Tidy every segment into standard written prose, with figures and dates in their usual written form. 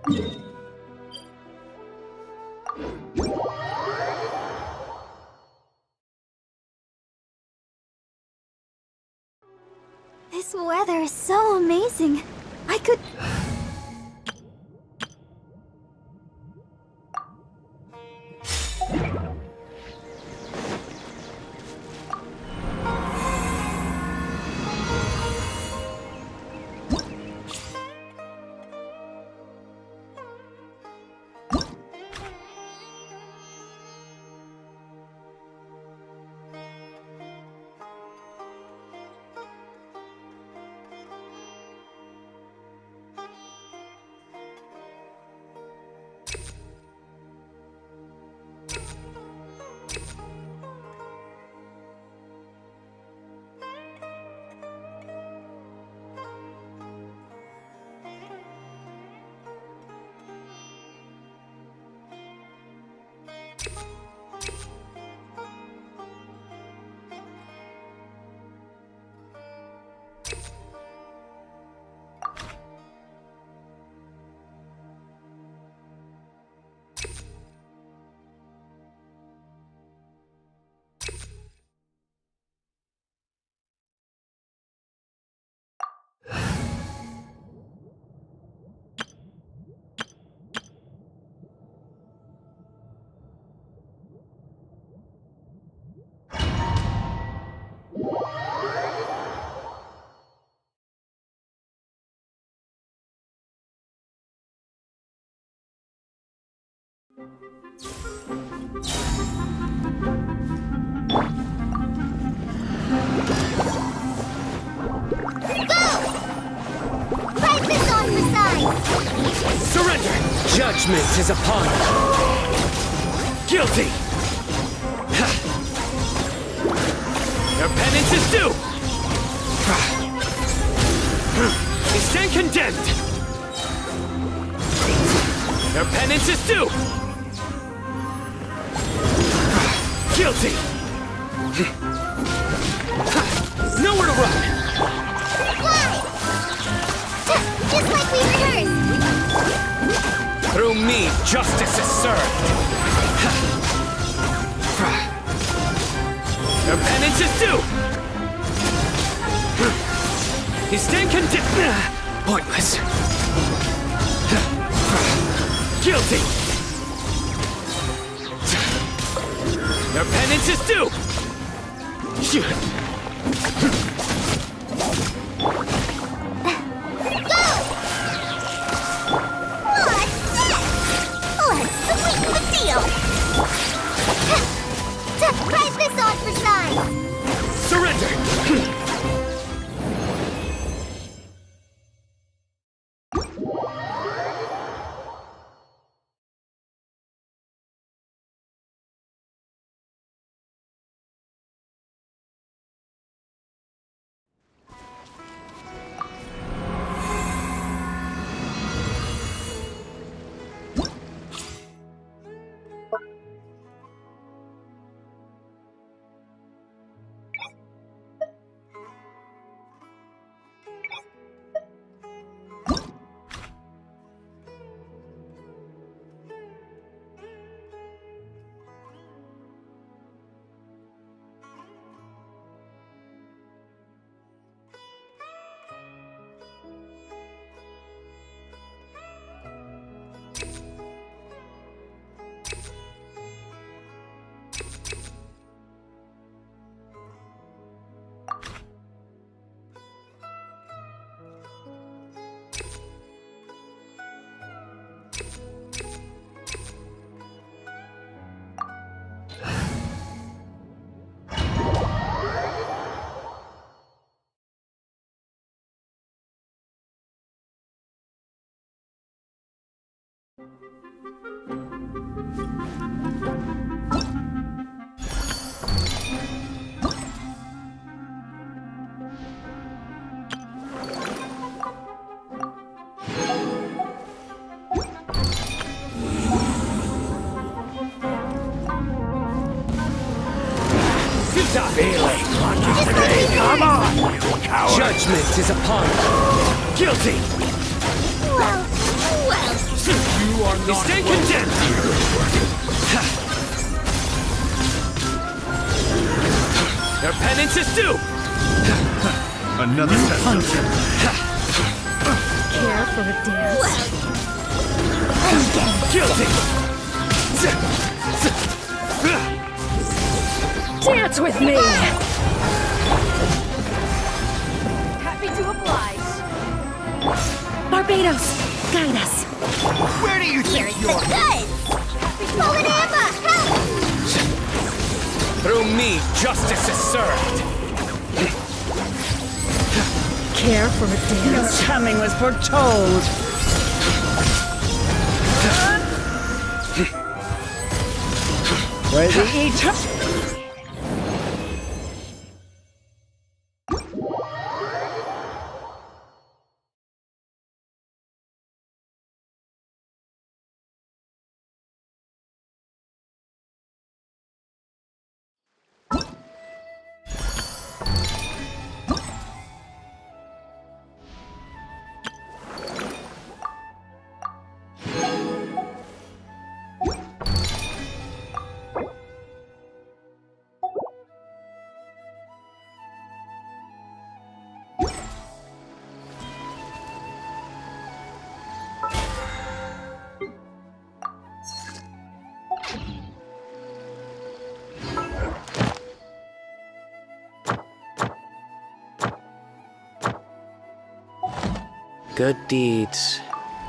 This weather is so amazing. I could... Surrender! Judgment is upon you! Guilty! Your penance is due! You stand condemned! Your penance is due! Guilty! Nowhere to run! Fly! Just like we rehearsed! Through me, justice is served! Your penance is due! You stand condemned! Pointless! Guilty! Your penance is due! Write this on for size! Surrender! Stop feeling lucky today. Come on, you coward. Judgment is upon you. Guilty! Well. You stand condemned! Your penance is due! Another test. Care for a dance? Guilty! Dance with me! Happy to oblige. Barbados, guide us. Where do you think you're? Pull it, Emma! Through me, justice is served! Care for a dance? Your coming was foretold. For the eternal. Good deeds.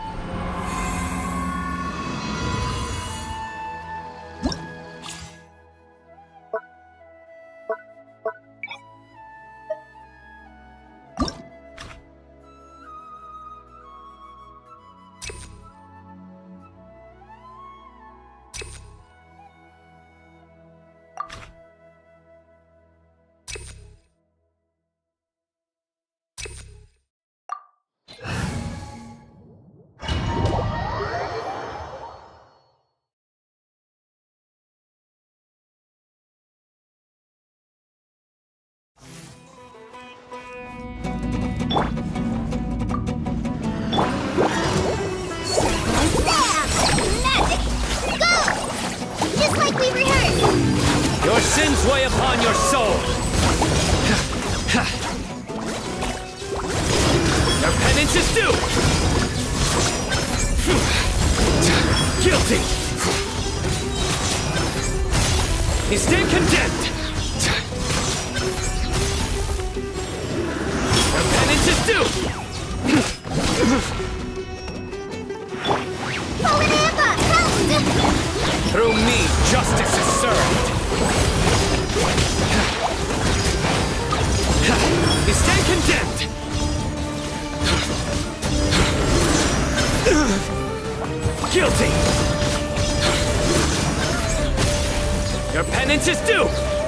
Your sins weigh upon your soul! Your penance is due! Guilty! You stand condemned! Your penance is due! Through me, justice is served! You stand condemned! Guilty! Your penance is due!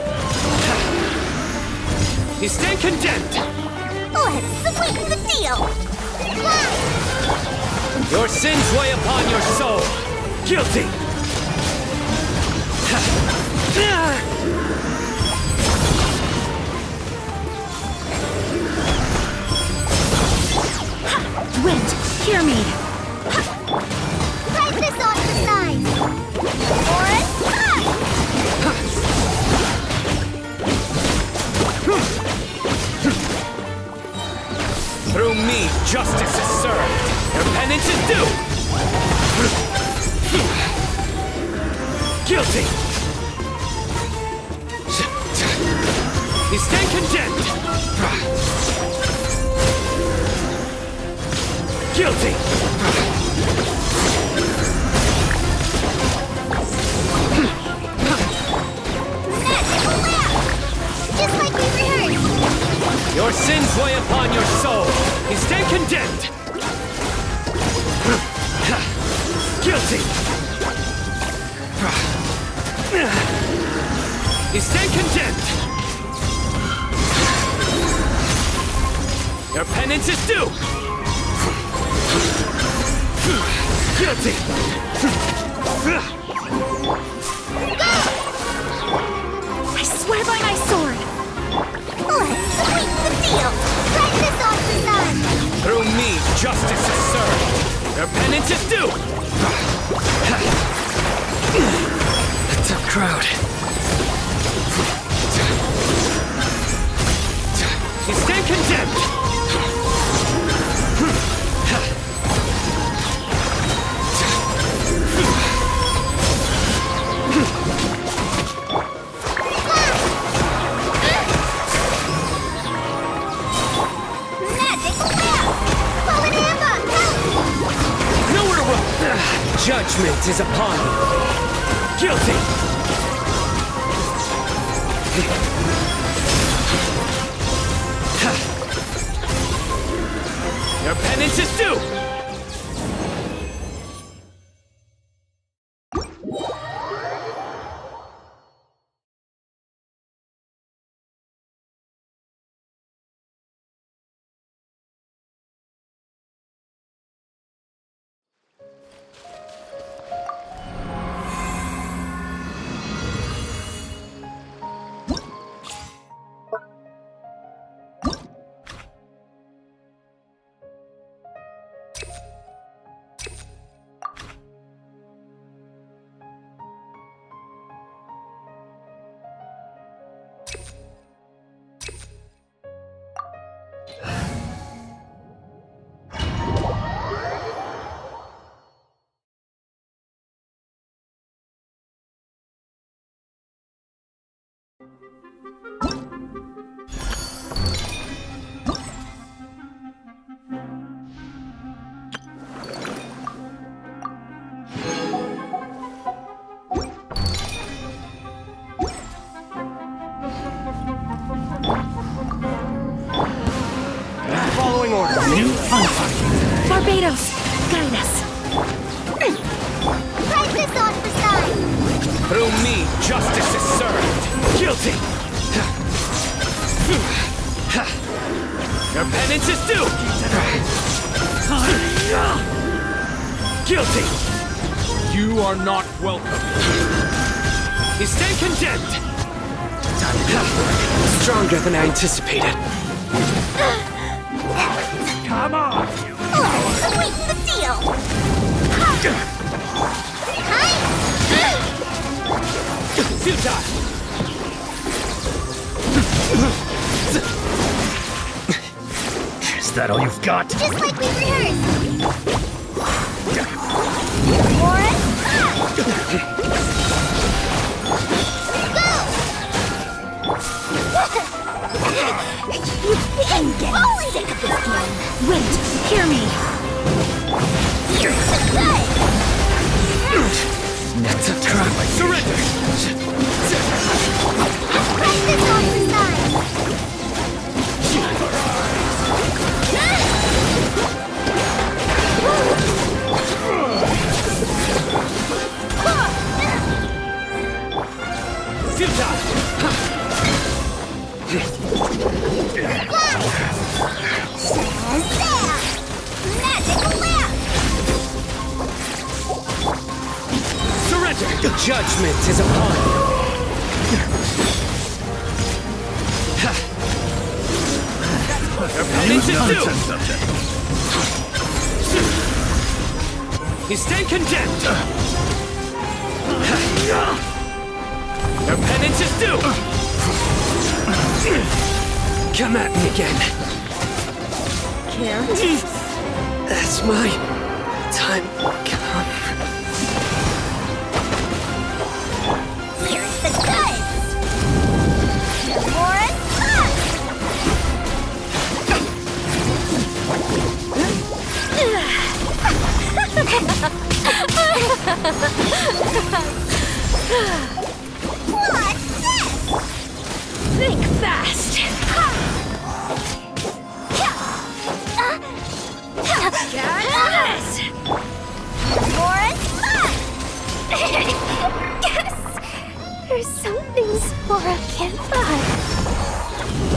You stand condemned! Let's sweeten the deal! Your sins weigh upon your soul! Guilty! Wind, hear me! Write this on the side! Orange, Through me, justice is served! Your penance is due! Guilty! You stand condemned! Guilty! just like we rehearsed! Your sins weigh upon your soul! You stand condemned! Guilty! You stand condemned! Your penance is due! Guilty! I swear by my sword! Let's sweeten the deal! Write this off the sun! Through me, justice is served! Your penance is due! A tough crowd. You stand condemned! Judgment is upon you. Guilty! Your penance is due! Following orders. Barbados, guide us. Write this on for sign. Through me, justice is served. Guilty! Your penance is due! Guilty! You are not welcome. You stand condemned! Stronger than I anticipated. Come on, you Sweet the deal. Futile! Is that all you've got? Just like we rehearsed. Warren, I'm sick of this game. Wait, hear me. You're so good. That's a trap. Surrender! Write this on for sign. Surrender! Judgment is upon you. Your penance is due! You stand condemned! Your penance is due! Come at me again. Care? That's my time come. Here's the goods! Warren, What's this? Think fast! Yes! Warren, yes! There's some things Laura can't buy.